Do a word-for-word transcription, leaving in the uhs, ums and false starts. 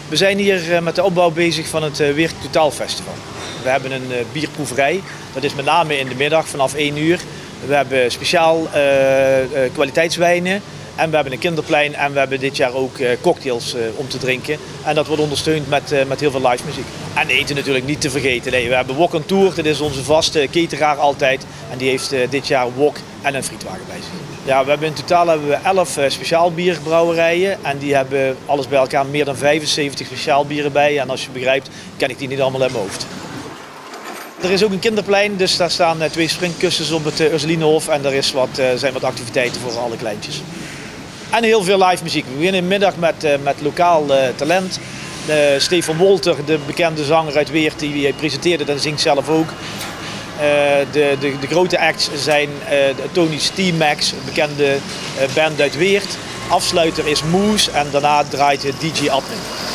We zijn hier met de opbouw bezig van het Weert Totaal Festival. We hebben een bierproeverij, dat is met name in de middag vanaf één uur. We hebben speciaal uh, kwaliteitswijnen en we hebben een kinderplein en we hebben dit jaar ook uh, cocktails uh, om te drinken. En dat wordt ondersteund met, uh, met heel veel live muziek. En eten natuurlijk niet te vergeten. Nee, we hebben Wok on Tour, dat is onze vaste cateraar altijd. En die heeft uh, dit jaar wok en een frietwagen bij zich. Ja, we hebben in totaal hebben we elf uh, speciaalbierbrouwerijen en die hebben alles bij elkaar meer dan vijfenzeventig speciaalbieren bij. En als je begrijpt, ken ik die niet allemaal uit mijn hoofd. Er is ook een kinderplein, dus daar staan uh, twee springkussens op het uh, Ursulinehof en er is wat, uh, zijn wat activiteiten voor alle kleintjes. En heel veel live muziek. We beginnen in de middag met, uh, met lokaal uh, talent. Uh, Stefan Wolter, de bekende zanger uit Weert, die presenteerde en zingt zelf ook. Uh, de, de, de grote acts zijn uh, Tony's T-Max, een bekende uh, band uit Weert. Afsluiter is Moes en daarna draait D J Admin.